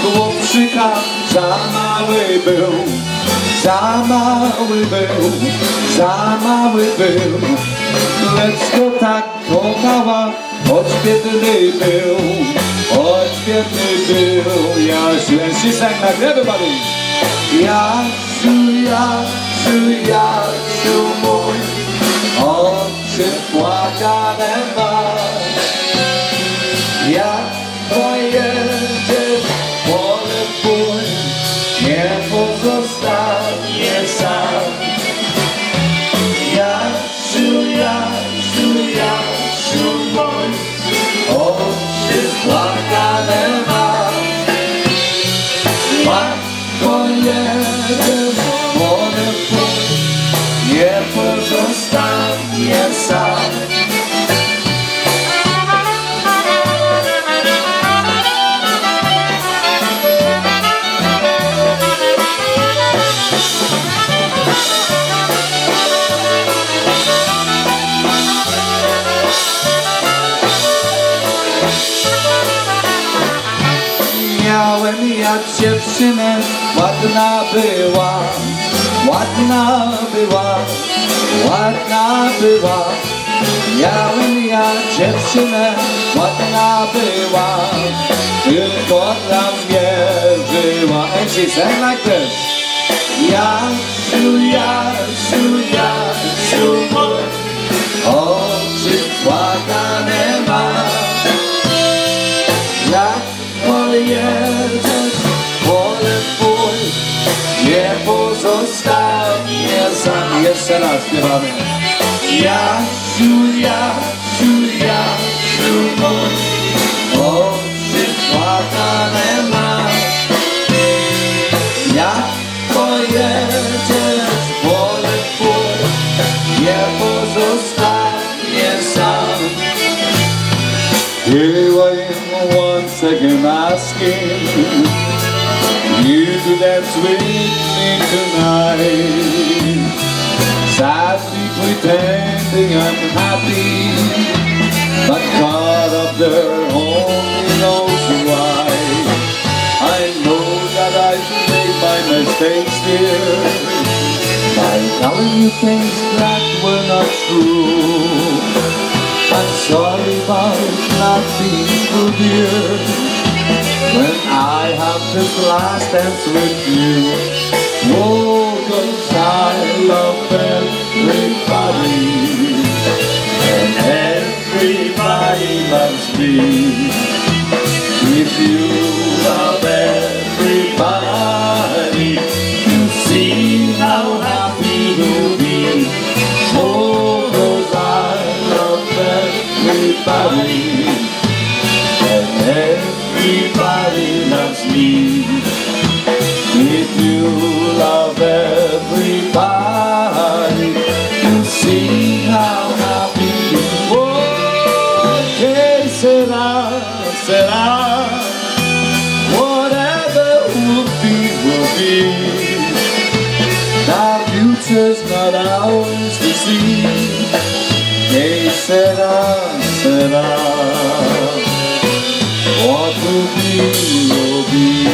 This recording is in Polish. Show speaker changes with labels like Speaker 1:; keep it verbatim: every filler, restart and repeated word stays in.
Speaker 1: chłopczyka za mały był, za mały był, za mały był, lecz go tak kochała, choć biedny był, choć biedny był. Jasiu, and she sang like everybody. Jasiu, Jasiu, Jasiu mój, oczy płakane ma. Jak pojedziesz pole pój, nie pozostanie sam. Jasiu, Jasiu, Jasiu mój, oczy spłakane ma. Jak pojedziesz pole pój, nie pozostanie sam. Miałem ja dziewczynę, ładna była, ładna była, ładna była. Miałem ja dziewczynę, ładna była, tylko dla mnie żyła. And she sang like this. Jasiu, Jasiu, Jasiu mój, oczy płakane ma. Jak pojedziesz pole pój, nie pozostanie sam. Jeszcze raz śpiewamy. Jasiu, Jasiu, Jasiu mój, oczy płakane ma. Jak pojedziesz pole pój, nie pozostanie sam. Here I am once again asking you to dance with me tonight, sadly pretending I'm happy, but caught up there only knows why. I know that I've made my mistakes, dear, by telling you things that were not true. I'm sorry about not being true, dear, when I have this last dance with you. Oh, 'cause I love everybody, and everybody loves me. If you love everybody, you see how happy you'll be. Oh, 'cause I love everybody, and everybody loves me. If you love everybody, you see how happy you are. Que será, será, whatever will be, will be. Our future's not ours to see. Que será, será, what will be, will be.